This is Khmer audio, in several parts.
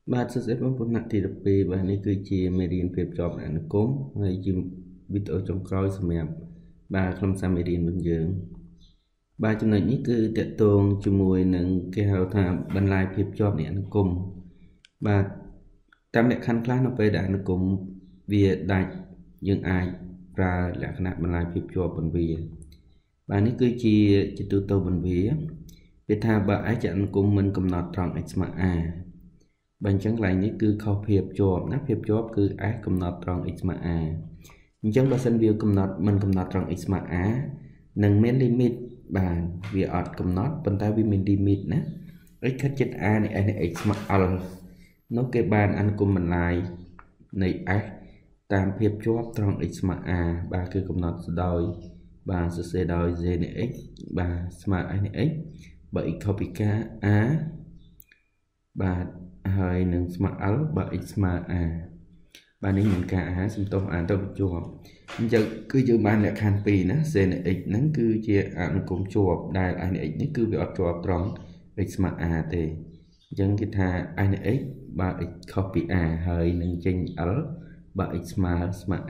បាទសួស្តីបងប្អូនអ្នកទី12បាទនេះគឺជាមេរៀនភាពជាប់អនុគមហើយជាវីដេអូចុងក្រោយសម្រាប់បាទខ្លឹមសារមេរៀនរបស់យើងបាទចំណុចនេះគឺតកតងជាមួយនឹងគេហៅថាបន្លាយភាពជាប់នៃអនុគមបាទតាមលក្ខខណ្ឌខ្លះនៅពេលដែលអនុគមវាដាច់យើងអាចប្រើលក្ខណៈបន្លាយភាពជាប់បន្វាបាទនេះគឺជាទូទៅបន្វាវាថាបើឯកអនុគមមិនកំណត់ត្រង់ x ស្មើ a បើអញ្ចឹងកន្លែងនេះគឺខុសភាពជាប់ណាភាពជាប់គឺ s កំណត់ត្រង់ x ស្មើ a អញ្ចឹងបើសិនវាកំណត់មិនកំណត់ត្រង់ x ស្មើ a នឹងមាន limit បាទវាអត់កំណត់ប៉ុន្តែវាមាន limit ណា x ខិតជិត a នៃ s នៃ x ស្មើ l នោះគេបានអនុគមបន្លាយនៃ s តាមភាពជាប់ត្រង់ x ស្មើ a បាទគឺកំណត់ដោយបាទសរសេរដោយ z នៃ x បាទស្មើ s នៃ x បើ x ខុសពីការ a បាទហើយនឹងស្មើ l បើ x ស្មើ a បាទនេះមានការ a សំទោស a ទៅជាប់អញ្ចឹងគឺយើងបានលក្ខខណ្ឌ2ណា c នៃ x ហ្នឹងគឺជាអនុគមជាប់ដែល i នៃ x នេះគឺវាអត់ជាប់ត្រង់ x ស្មើ a ទេអញ្ចឹងគេថា i នៃ x បើ x ខុសពី a ហើយនឹងចេញ l បើ x ស្មើ a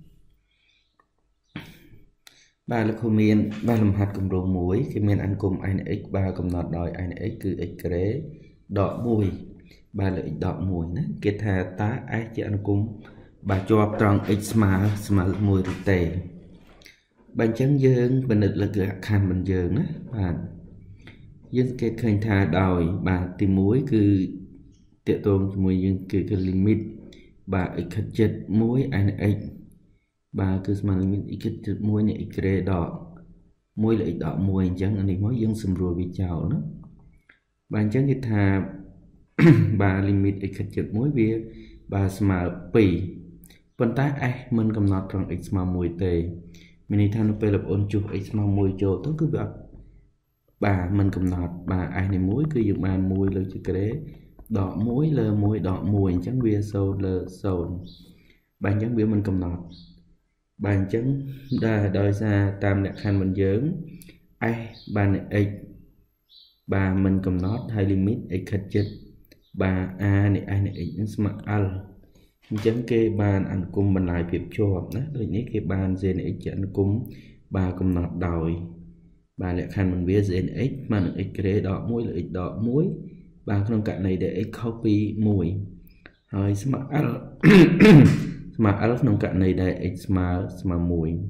បាទលោកគ្រូមានបាទលំហាត់គម្រោងមួយគេមានអនុគម i នៃ x បើកំណត់ដោយ i នៃ x គឺ x ក្រេដក1បាទលើ x ដក1ណាគេថាតើ s ជាអនុគមបាទជាប់ត្រង់ x ស្មើ1ឬទេបើអញ្ចឹងយើងពិនិត្យលើលក្ខខណ្ឌរបស់យើងណាបាទយើងសង្កេតឃើញថាដោយបាទទី1គឺតកតងជាមួយយើងគឺ limit បាទ x ខិតជិត1 i នៃ x បាទគឺស្មើ limit x ខិតជិត1នៃ x ក្រេដក1លើ x ដក1អញ្ចឹងអានេះមកយើងសម្រួលវាចោលណាបាទអញ្ចឹងគេថាបាទ limit x ខិតជិត1វាបាទស្មើ2ប៉ុន្តែ s មិនកំណត់ត្រង់ x ស្មើ1ទេមានន័យថានៅពេលបងប្អូនចុះ x ស្មើ1ចូលទៅគឺវាអត់បាទមិនកំណត់បាទ s នៃ1គឺយើងបាន1លើជាក្រេដក1លើ1ដក1អញ្ចឹងវា0លើ0បាទអញ្ចឹងវាមិនកំណត់បាទអញ្ចឹងដោយសារតាមលក្ខខណ្ឌរបស់យើង s បាននៃ x បាទមិនកំណត់ហើយ limit x ខិតជិតបាទ a នៃ s នៃ x នឹងស្មើ l អញ្ចឹងគេបានអនុគមបន្លាយភាពជាប់ណាដូចនេះគេបាន z នៃ x ជាអនុគមបាទកំណត់ដោយបាទលក្ខខណ្ឌមិនវា z នៃ x ស្មើនឹង x ក្រេដក1លើ x ដក1បាទក្នុងករណីដែល x ខុសពី1ហើយស្មើ l ស្មើ l ក្នុងករណីដែល x ស្មើ1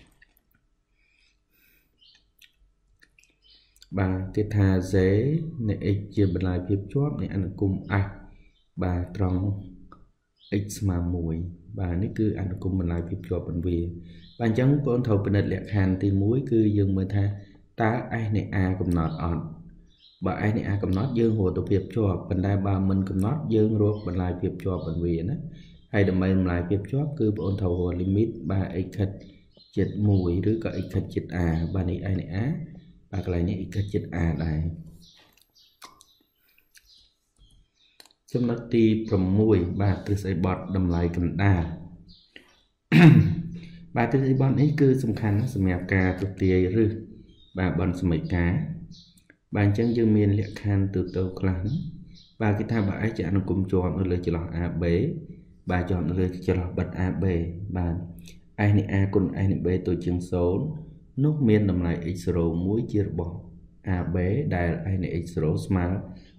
បាទគេថា z នៃ x ជាបន្លាយភាពជាប់នៃអនុគម s បាទត្រង់ x ស្មើ1បាទនេះគឺអនុគមបន្លាយភាពជាប់បន្វាបាទអញ្ចឹងបងប្អូនត្រូវពិនិត្យលក្ខខណ្ឌទី1គឺយើងមើលថាតើ s នៃ a កំណត់អត់បើ s នៃ a កំណត់យើងរកទៅភាពជាប់ប៉ុន្តែបើមិនកំណត់យើងរកបន្លាយភាពជាប់បន្វាណាហើយដើម្បីបន្លាយភាពជាប់គឺបងប្អូនត្រូវរក limit បាទ x ខិតជិត1ឬក៏ x ខិតជិត a បាទនេះ s នៃ a បាទកន្លែងនេះ x ខិតជិត a ដែរចំណុចទី6បាទទ្រឹស្ដីបត់តម្លៃកណ្ដាលបាទទ្រឹស្ដីបត់នេះគឺសំខាន់សម្រាប់ការទស្សន៍ទាយឬបាទបនសមីការបាទអញ្ចឹងយើងមានលក្ខខណ្ឌទូទៅខ្លះបាទគេថាបើ s ជាអនុគមជាប់នៅលើចន្លោះ AB បាទជាប់នៅលើចន្លោះបិទ AB បាទ s នៃ a គុណ s នៃ b តូចជាង0នោះមានតម្លៃ x0 មួយជារបស់ AB ដែល s នៃ x0 ស្មើ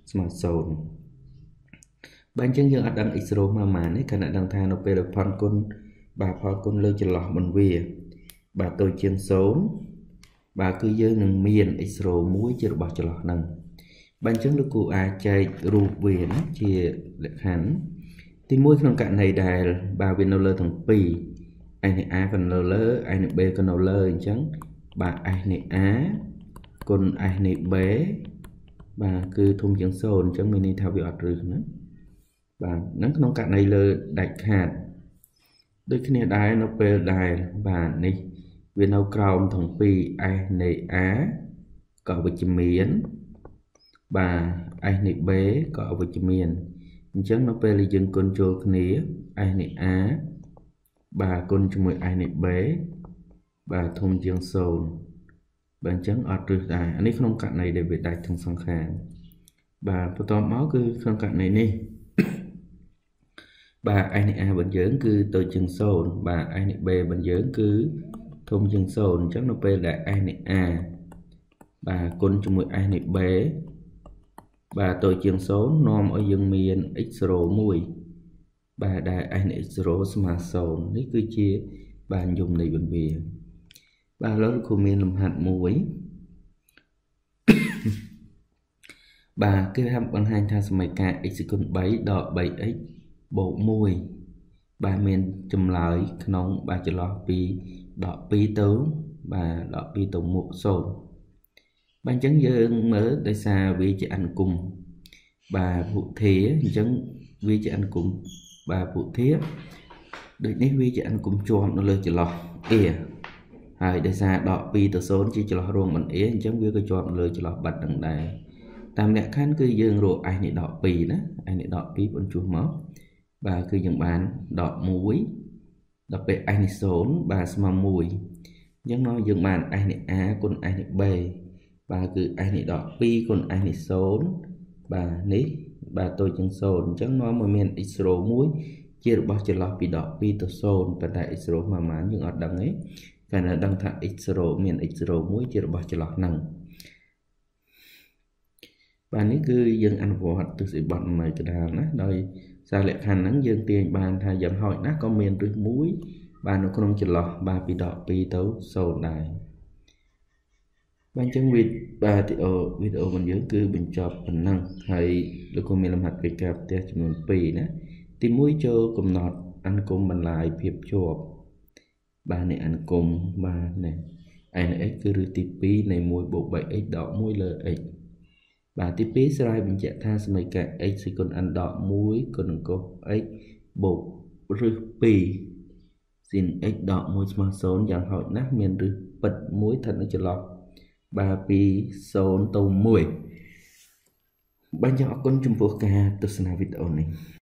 0បាទអញ្ចឹងយើងអត់ដឹង x0 មកប៉ុន្មានទេគ្រាន់តែដឹងថានៅពេលដែលផលគុណបាទផលគុណលើចន្លោះបន្វាបាទតូចជាង0បាទគឺយើងនឹងមាន x0 មួយជារបស់ចន្លោះហ្នឹងបាទអញ្ចឹងលោកគ្រូអាចចែករូបវាណាជាលក្ខខណ្ឌទី1ក្នុងករណីដែលបាទវានៅលើទាំងពីរ s នៃ a ក៏នៅលើ s នៃ b ក៏នៅលើអញ្ចឹងបាទ s នៃ a គុណ s នៃ b បាទគឺធំជាង0អញ្ចឹងមានន័យថាវាអត់ឬណាបាទហ្នឹងក្នុងករណីលើដាច់ខាតដូចគ្នាដែរនៅពេលដែលបាទនេះវានៅក្រោមទាំងពីរ s នៃ a ក៏វិជ្ជមានបាទ s នៃ b ក៏អវិជ្ជមានអញ្ចឹងនៅពេលដែលយើងគុណចូលគ្នា s នៃ a បាទគុណជាមួយ s នៃ b បាទធំជាង0បាទអញ្ចឹងអត់ឬដែរអានេះក្នុងករណីដែលវាដាច់ទាំងសងខាងបាទបន្ទាប់មកគឺក្នុងករណីនេះ bà ai này a bên dưỡng cứ tôi chừng sồn bà ai này b bên dưỡng cứ thông chừng sồn chắc nó p là ai này a bà con chung một ai này b bà tôi chừng số nom ở dương miền x rô mùi bà đại ai này x rô mà sồn ní cứ chia bà dùng này bệnh viện bà lớn của miền làm hạt muối bà cứ hấp bằng hai thang sợi cả x con 7 đọ 7x bộ mùi bà miền chùm lại nóng bà chỉ lo pi đọ pi tấu bà đọ pi tổng một số ban chấn dương mở tại sao vì chị anh cùng bà phụ thía chấn vì chị anh cùng bà phụ thía được nét vì chị anh cùng chọn nó lời chỉ lo ỉa hai để xa đọ pi từ số chỉ lo ruộng mình ỉa chấn vì cái chọn lời chỉ lo bật đằng này tam lẽ khăn cứ dương rồi ai này đọ pi đó ai này đọ pi vẫn chua máu bà cứ dừng bán đọ muối đọc về ai này số bà mà mùi nhưng nó dừng bàn ai này a con ai này b bà cứ ai này đọ pi con ai này số bà ní bà tôi chân sồn chẳng nói mà miền Israel muối chia được bao nhiêu lọ bị đọ pi từ sồn và tại Israel mà mán những ở đằng ấy cái là đăng thẳng Israel miền Israel muối chia được bao nhiêu lọ nằng bà ní cứ dân ăn vọt từ sự bận này cái đàn á đời sao lại hành nắng dân tiền bàn thay dẫn hỏi nát có miền rưỡi muối bà nó không chỉ lọ bà bị đọ pi tấu sồn này ban chân video mình dưỡng cứ bình chọn phần năng hay được con mình làm hạt về cặp theo chừng một pì nè tìm mũi cho cùng nọt ăn cùng mình lại phiệp chộp ba này ăn cùng ba này ai này cứ rư tì pi này mùi bộ 7 x đỏ mùi lờ x bà tì pi sai bình chạy tha mấy cả x thì còn ăn đỏ muối còn có x bộ rư pi xin x đỏ mùi mà số dạng hỏi nát miền rư bật muối thật nó chỉ lọt bà pi số tàu mùi bây giờ con chung phố ca tôi sẽ làm video này